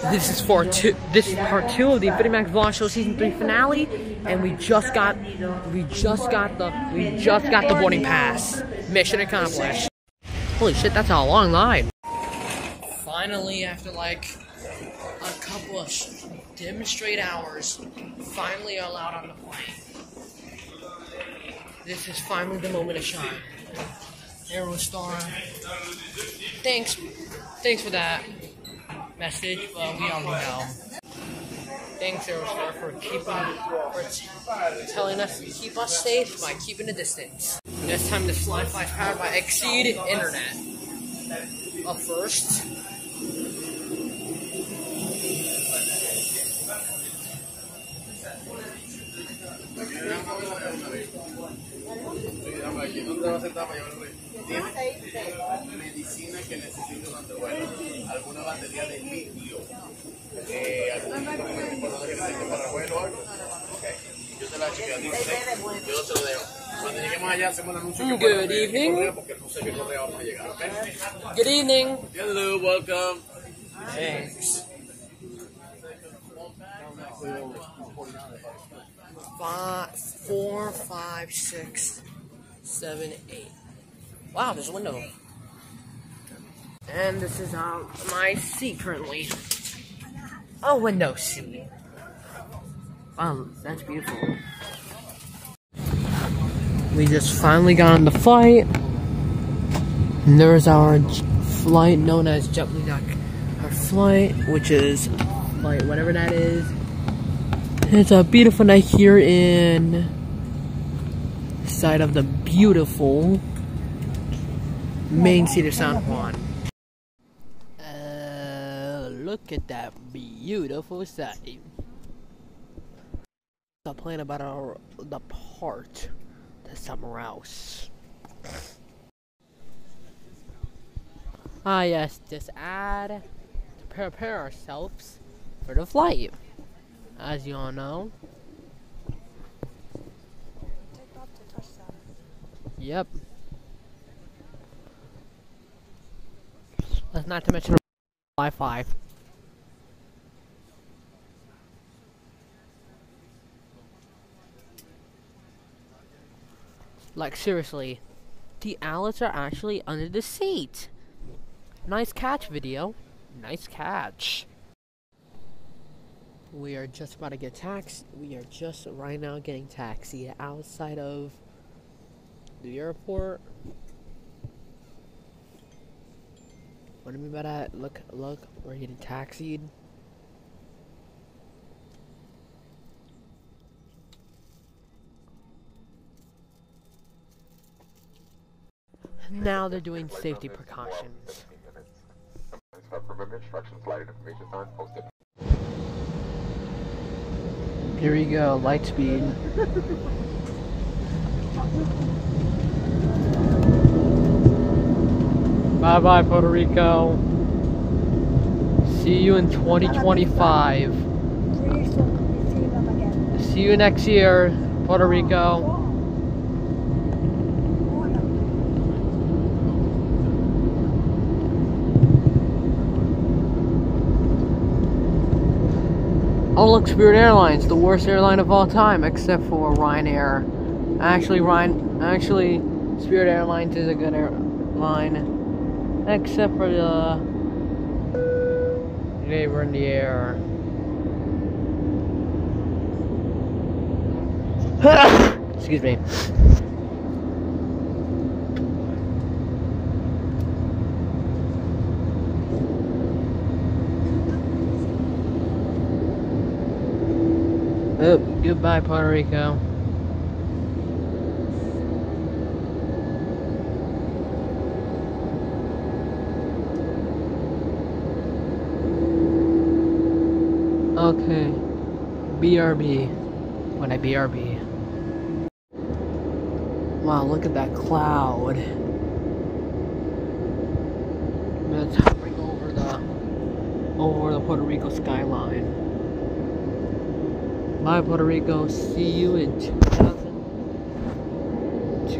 This is part two of the InfinityMAX Vlog Show Season 3 finale, and we just got the boarding pass. Mission accomplished. Holy shit, that's a long line. Finally, after like a couple of demonstrate hours, finally allowed on the plane. This is finally the moment of shine. Aerostar. Thanks for that message, but we all know. Thanks, Aerostar, for telling us to keep us safe by keeping a distance. This time, this flight is powered by Exceed Internet. Up first. Medicina que necesito durante el vuelo, alguna batería de litio, algún documento importante que necesite para el vuelo o algo. Okay. Yo te la chequeo, yo te lo dejo. Cuando lleguemos allá hacemos el anuncio. Good evening. Porque no sé qué correo vamos a llegar, okay? Good evening. Hello, welcome. Thanks. 4, 5, 6, 7, 8. Wow, there's a window. And this is my seat currently. A window seat. Wow, that's beautiful. We just finally got on the flight. And there's our flight known as JetBlue. Our flight, which is flight whatever that is. It's a beautiful night here in side of the beautiful main city of San Juan. Look at that beautiful sight. The plan about the part to somewhere else. Yes, just add to prepare ourselves for the flight. As you all know. Yep. That's not to mention Wi-Fi. Like seriously, the owlets are actually under the seat. Nice catch, video. Nice catch. We are just about to get taxi. We are just right now getting taxied outside of the airport. What do you mean by that? Look, we're getting taxied. Now they're doing safety precautions. Here we go, light speed. Bye bye, Puerto Rico. See you in 2025. See you next year, Puerto Rico. Oh look, Spirit Airlines, the worst airline of all time, except for Ryanair. Actually, Spirit Airlines is a good airline, except for they were in the air. Excuse me. Oh, goodbye, Puerto Rico. Okay. BRB. When I BRB. Wow, look at that cloud. It's hovering over the Puerto Rico skyline. Bye, Puerto Rico. See you in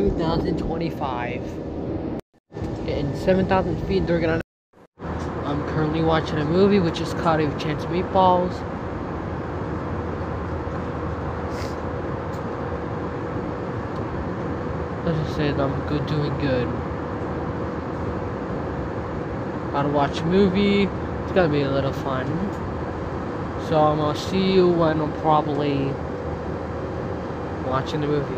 2025. In 7,000 feet, they're gonna. I'm currently watching a movie which is called A Chance of Meatballs. Let's just say that I'm doing good. About to watch a movie. It's gonna be a little fun. So I'm gonna see you when I'm probably watching the movie.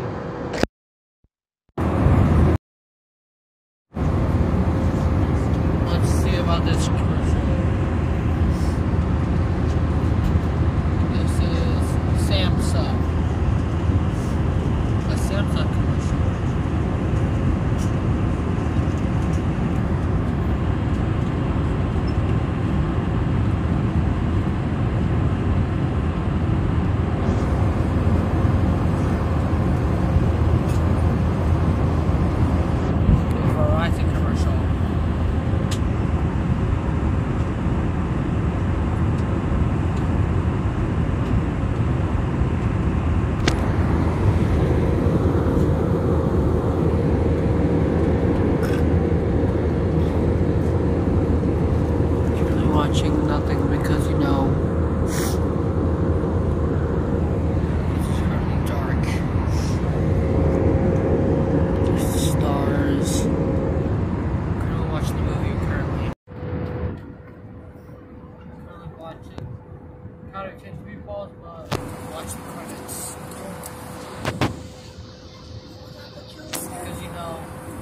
Let's see about this commercial. This is Samsung. A Samsung commercial. Watching nothing because you know it's really dark. There's the stars. I'm gonna watch the movie currently. Currently watching How to Change Meatballs, but watch the credits. Because you know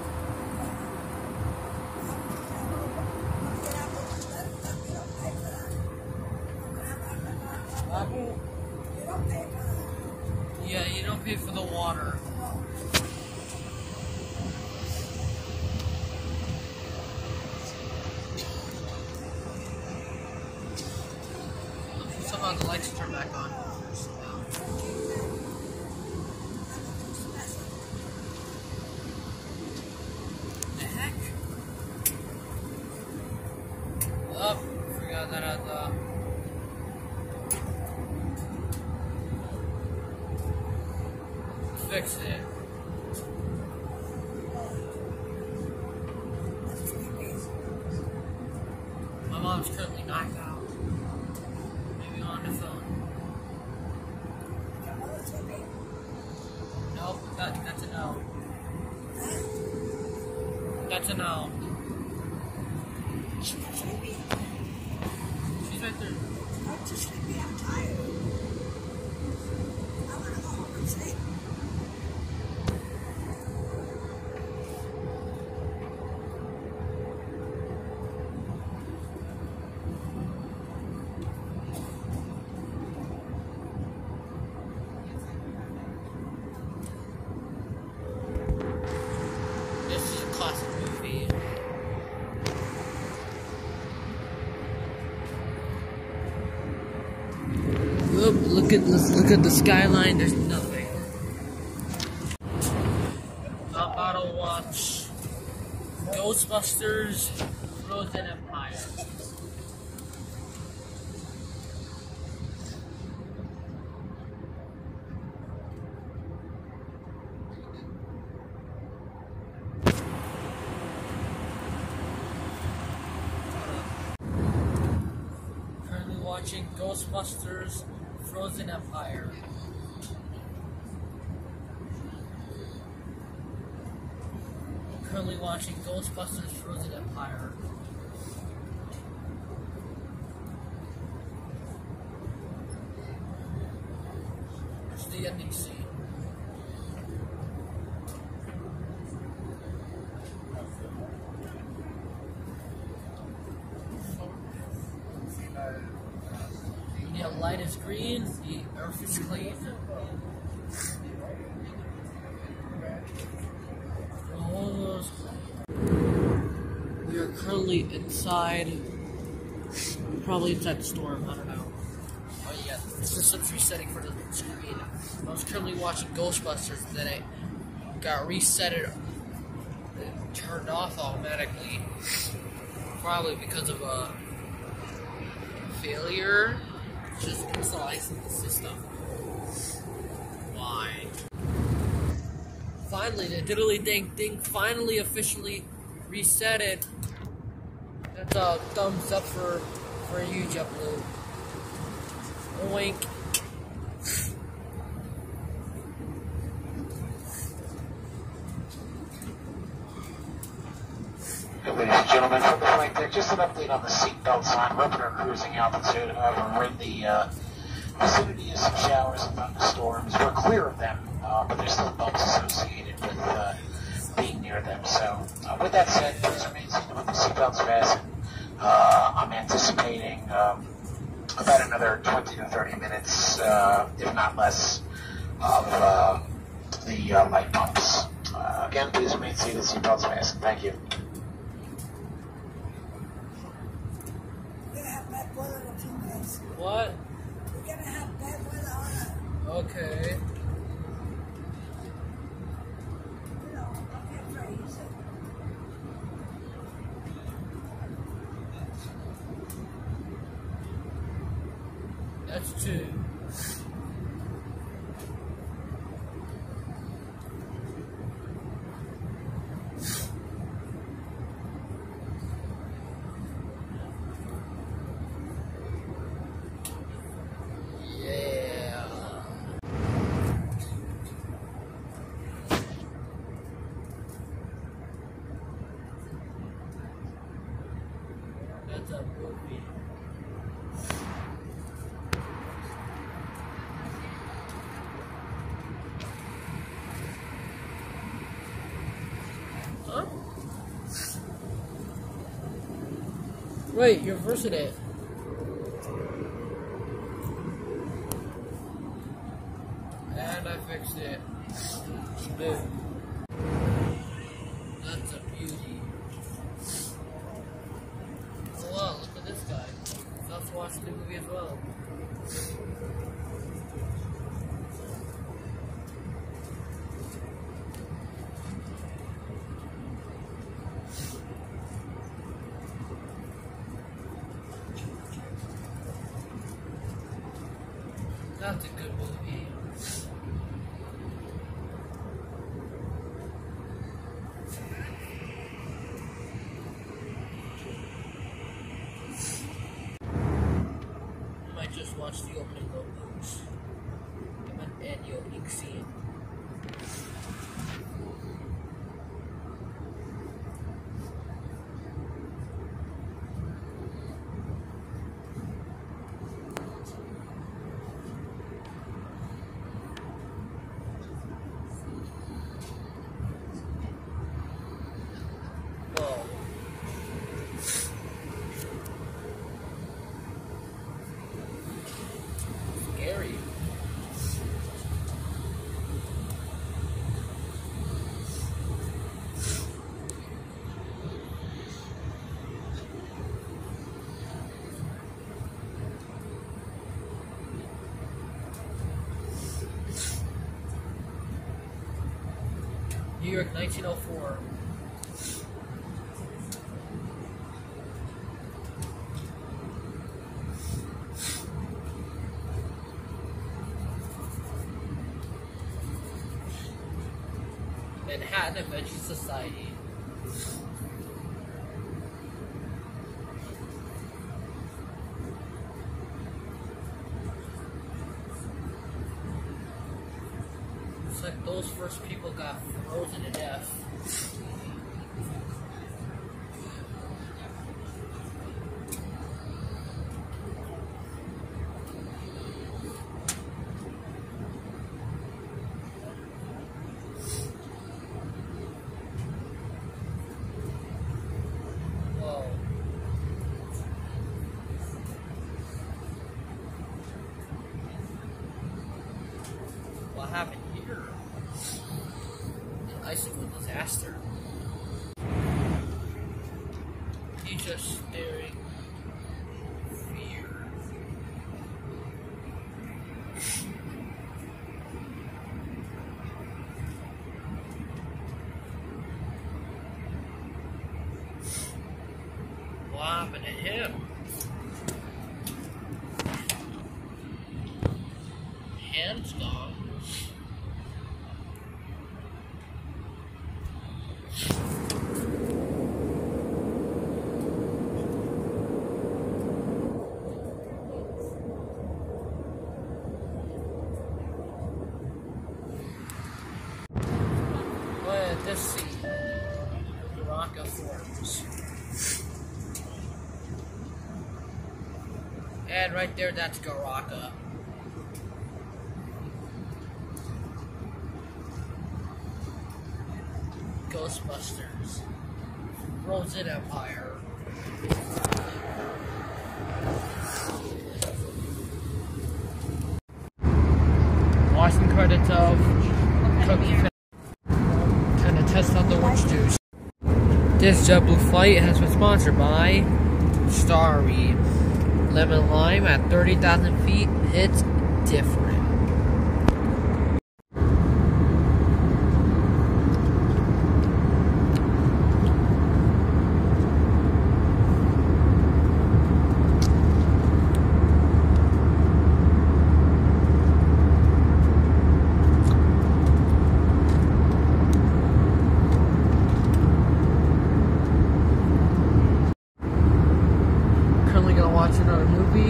yeah, you don't pay for the water. Somehow the lights turn back on. The heck? Oh, forgot that I had the fix it. My mom's currently knocked out. Maybe on the phone. Nope, that's a no. That's a no. She's right there. I'm just sleepy. I'm tired. I want to go home and sleep. This is a classic movie. Let's look at the skyline. There's nothing. I'm about to watch Ghostbusters: Frozen Empire. Currently watching Ghostbusters: Frozen Empire. Currently watching Ghostbusters: Frozen Empire. It's the ending scene. The light is green, the earth is clean. We are currently inside, probably inside the storm, I don't know. Oh yeah, the system's resetting for the screen. I was currently watching Ghostbusters, then it got reset, it turned off automatically. Probably because of a failure. Just installation the system. Why? Finally, the diddly dang thing finally officially reset it. That's a thumbs up for you, JetBlue. Wink. Ladies and gentlemen, from the flight deck, just an update on the seatbelt sign. We're up at our cruising altitude. However, we're in the vicinity of some showers and thunderstorms. We're clear of them, but there's still bumps associated with being near them. So, with that said, please remain seated with the seatbelts fastened. I'm anticipating about another 20 to 30 minutes, if not less, of the light bumps. Again, please remain seated, seatbelts fastened. Thank you. We're gonna have bad weather in a few minutes. What? We're gonna have bad weather on it. Okay. You know, don't get afraid, he said. That's two. That's a movie. Huh? Wait, you're reversing it. And I fixed it. Boom. That's a beauty. Oh wow, look at this guy. Let's watch the movie as well. That's a good movie. I might just watch the opening logos. And the opening scene. Whoa. Scary. New York, 1904. Manhattan Adventure Society. It's like those first people got frozen to death. Whoa. What happened here? An icicle disaster. He's just staring. Fear. What happened to him? Hand's gone. Let us see. Rocka forms. And right there, that's Garaka. Ghostbusters. Frozen Empire. Watching credits of Cookie kind of test out the orange juice. This JetBlue flight has been sponsored by Starry. Lemon lime at 30,000 feet. It's different. Watch another movie.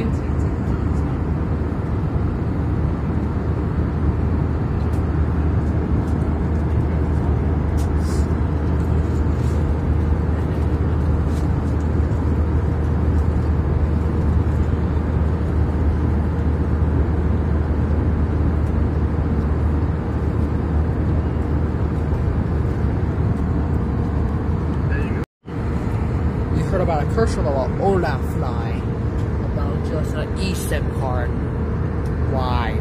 We heard about a commercial about Olaf Fly. Just an eSIM card. Why?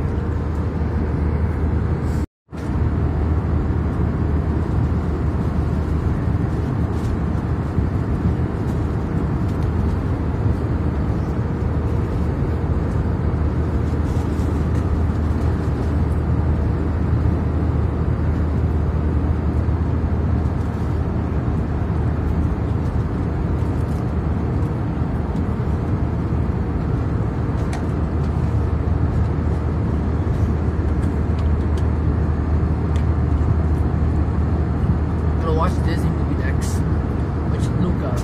Watch Disney movie next, which is Luca.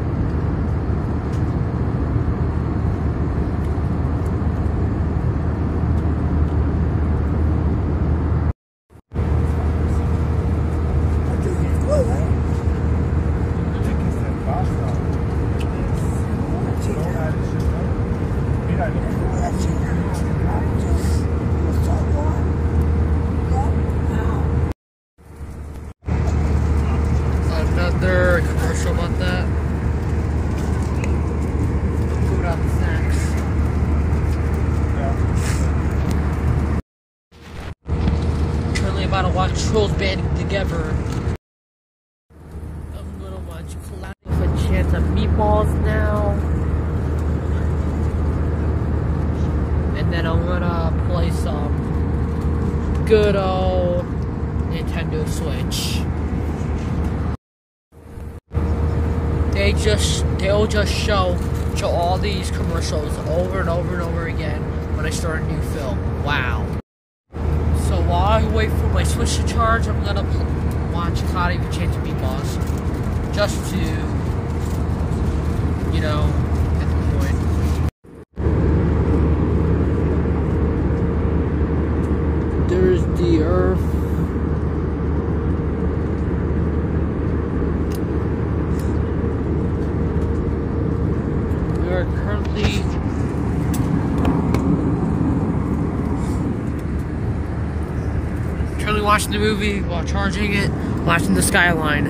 Another commercial about that. Food out the snacks. Currently about to watch Trolls banding together. I'm gonna watch Cloud with a chance of meatballs now. And then I'm gonna play some good old Nintendo Switch. They'll just show all these commercials over and over and over again when I start a new film. Wow. So while I wait for my Switch to charge, I'm gonna watch Cloudy with a Chance of Meatballs. Just to, you know, get the point. There's the Earth. We are currently watching the movie while charging it, watching the skyline.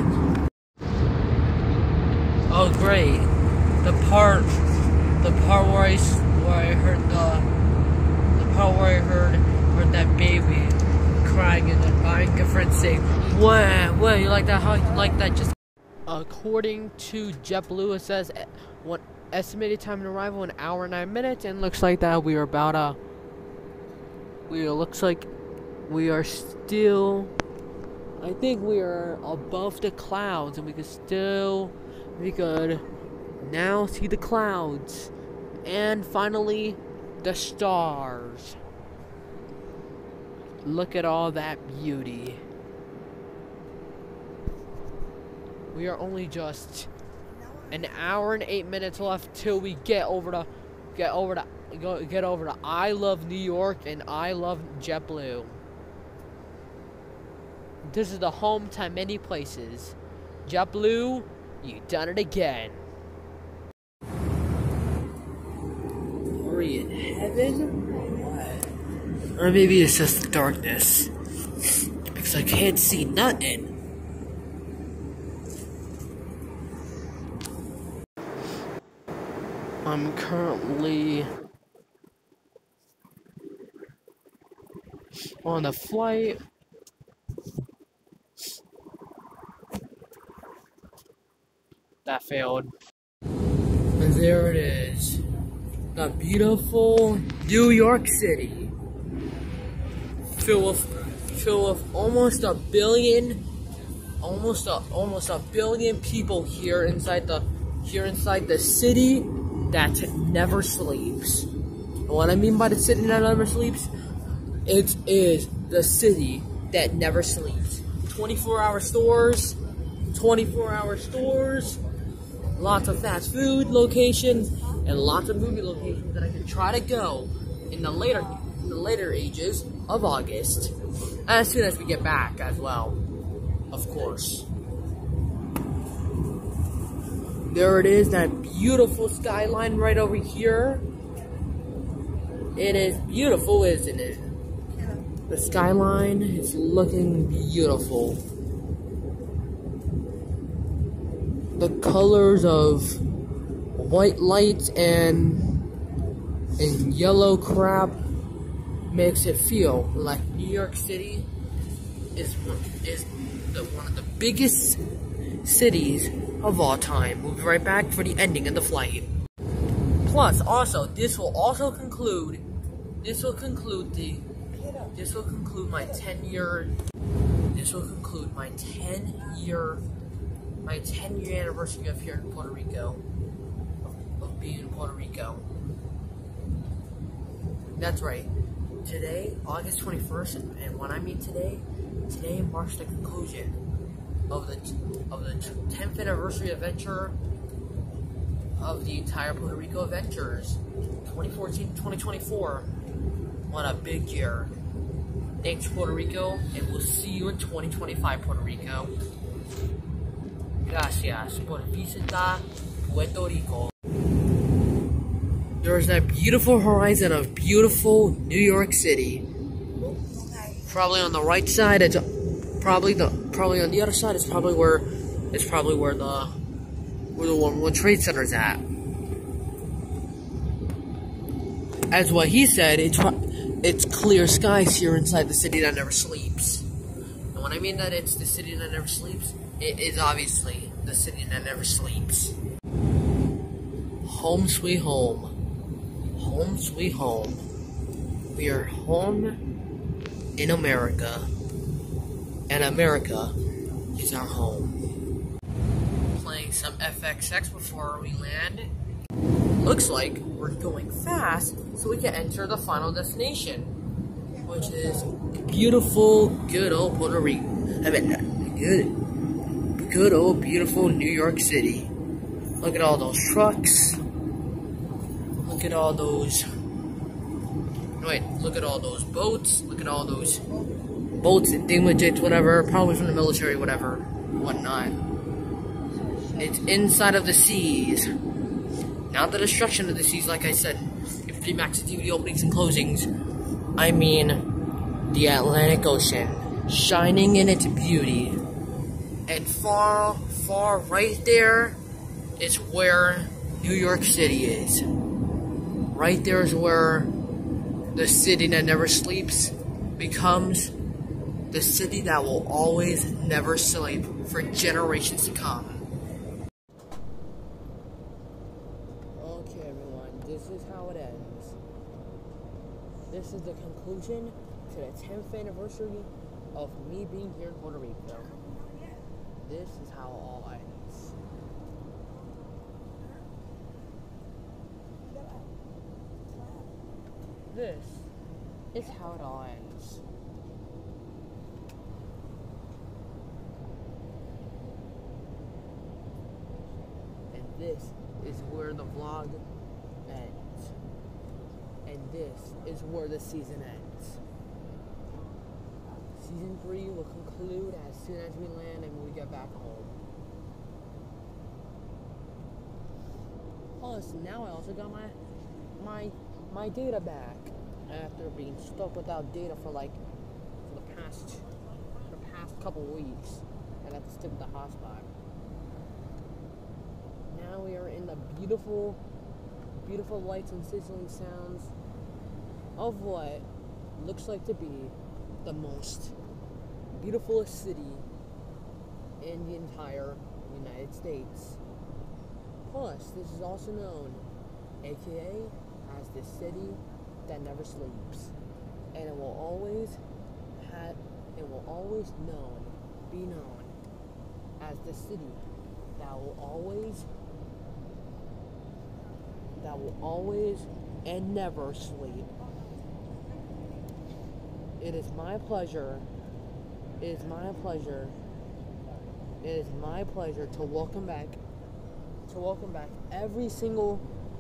Oh great. The part where I heard that baby crying and then my friend saying, "Wow, you like that? How you like that?" Just according to JetBlue, it says what estimated time of arrival 1 hour and 9 minutes, and looks like that we are about looks like we are still. I think we are above the clouds, and we could now see the clouds, and finally the stars. Look at all that beauty. We are only just 1 hour and 8 minutes left till we get over to I love New York and I love JetBlue. This is the home to many places. JetBlue, you done it again. Are we in heaven? Or maybe it's just the darkness. Because I can't see nothing. I'm currently on a flight. That failed. And there it is. The beautiful New York City. Filled with almost a billion people here inside the city that never sleeps. And what I mean by the city that never sleeps, it is the city that never sleeps. 24-hour stores, lots of fast food locations, and lots of movie locations that I can try to go in the later ages of August, as soon as we get back as well, of course. There it is, that beautiful skyline right over here. It is beautiful, isn't it? The skyline is looking beautiful. The colors of white lights and yellow crap makes it feel like New York City is one of the biggest cities of all time. We'll be right back for the ending of the flight. Plus, also, this will conclude my 10-year anniversary of here in Puerto Rico, of being in Puerto Rico. That's right. Today, August 21st, and when I mean today marks the conclusion of the 10th anniversary adventure of the entire Puerto Rico adventures, 2014-2024. What a big year. Thanks, Puerto Rico, and we'll see you in 2025, Puerto Rico. Gracias por visitar Puerto Rico. There's that beautiful horizon of beautiful New York City. Probably on the right side, it's probably on the other side. It's probably where the World Trade Center's at. As what he said, it's clear skies here inside the city that never sleeps. And when I mean that it's the city that never sleeps, it is obviously the city that never sleeps. Home sweet home. Home sweet home. We are home in America. And America is our home. Playing some FXX before we land. Looks like we're going fast so we can enter the final destination, which is beautiful, good old Puerto Rico. Good old beautiful New York City. Look at all those trucks. Look at all those. Wait, look at all those boats. Look at all those boats and thingamajigs, whatever. Probably from the military, whatever, whatnot. It's inside of the seas. Not the destruction of the seas, like I said. InfinityMAX DVD openings and closings. I mean, the Atlantic Ocean, shining in its beauty. And far, far right there is where New York City is. Right there is where the city that never sleeps becomes the city that will always never sleep for generations to come. Okay, everyone, this is how it ends. This is the conclusion to the 10th anniversary of me being here in Puerto Rico. This is how it all ends. This is how it all ends. And this is where the vlog ends. And this is where the season ends. See Season 3 will conclude as soon as we land and we get back home. Plus, now I also got my data back after being stuck without data for the past couple weeks. I got to stick with the hotspot. Now we are in the beautiful lights and sizzling sounds of what looks like to be the most beautifulest city in the entire United States. Plus, this is also known, aka, as the city that never sleeps, and it will always be known as the city that will always and never sleep. It is my pleasure to welcome back every single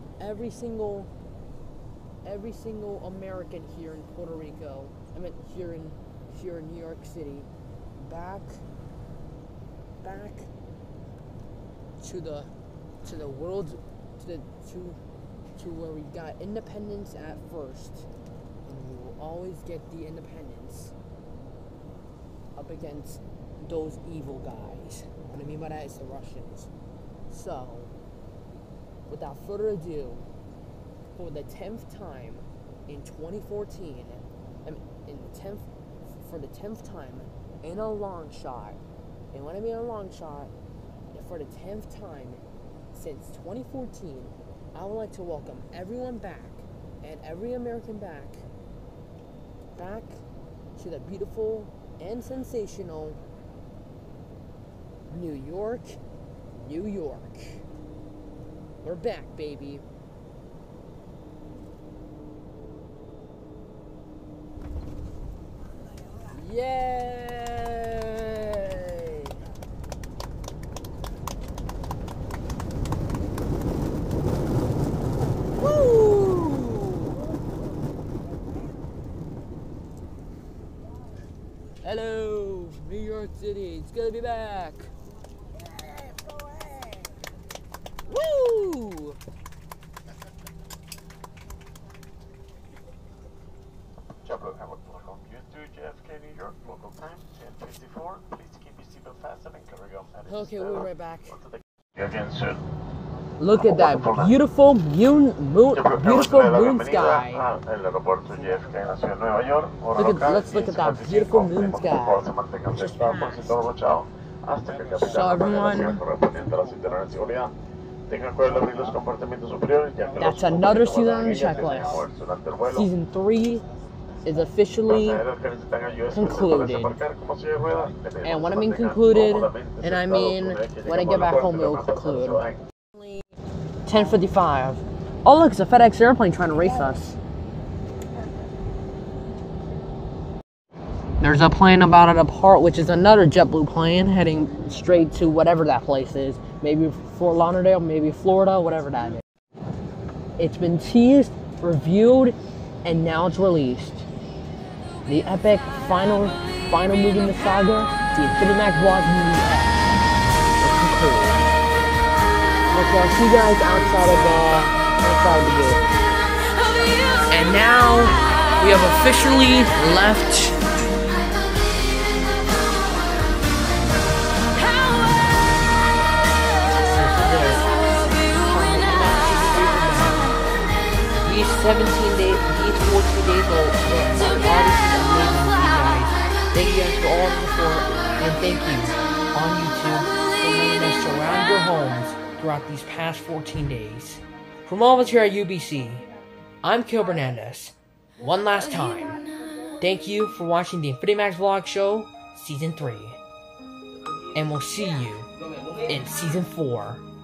American here in Puerto Rico. I mean here in New York City, back to the world, to where we got independence at first, and we will always get the independence up against those evil guys. What I mean by that is the Russians. So, without further ado, for the 10th time in 2014, for the 10th time in a long shot, and when I mean a long shot, for the 10th time since 2014, I would like to welcome everyone back, and every American back to the beautiful and sensational New York. We're back, baby. Yay! Woo! Hello, New York City. It's good to be back. Woo! JetBlue Network, welcome you to JFK, New York, local time 10:54. Please keep your seatbelt fastened and carry on. Okay, we'll be right back. Again soon. Look at that beautiful moon sky. Let's look at that beautiful moon sky. Just passed. So everyone, that's another season on the checklist. Season 3 is officially concluded. And when I mean concluded, and I mean when I get back home, it will conclude. 10:55. Oh look, it's a FedEx airplane trying to race us. There's a plane about to depart, which is another JetBlue plane heading straight to whatever that place is. Maybe Fort Lauderdale, maybe Florida, whatever that is. It's been teased, reviewed, and now it's released. The epic final movie in the saga, the InfinityMAX vlog movie X. It's cool. Okay, I'll see you guys outside of the booth. And now we have officially left these 17 days, these 14 days were obviously amazing with you guys. Thank you guys for all the support, and thank you on YouTube for letting us surround your homes throughout these past 14 days. From all of us here at UBC, I'm Kil Hernandez. One last time, thank you for watching the InfinityMAX Vlog Show Season 3. And we'll see you in Season 4.